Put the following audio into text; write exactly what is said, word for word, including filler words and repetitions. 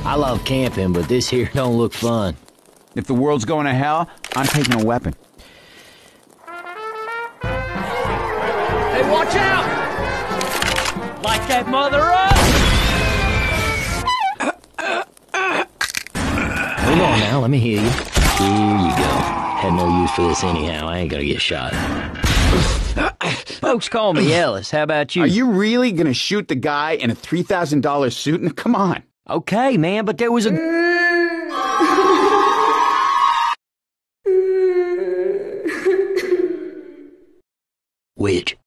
I love camping, but this here don't look fun. If the world's going to hell, I'm taking a weapon. Hey, watch out! Light that mother up! Hold on now, let me hear you. Here you go. Had no use for this anyhow. I ain't gonna get shot. Folks call me Ellis. How about you? Are you really gonna shoot the guy in a three thousand dollar suit? Now, come on. Okay, man, but there was a... Which?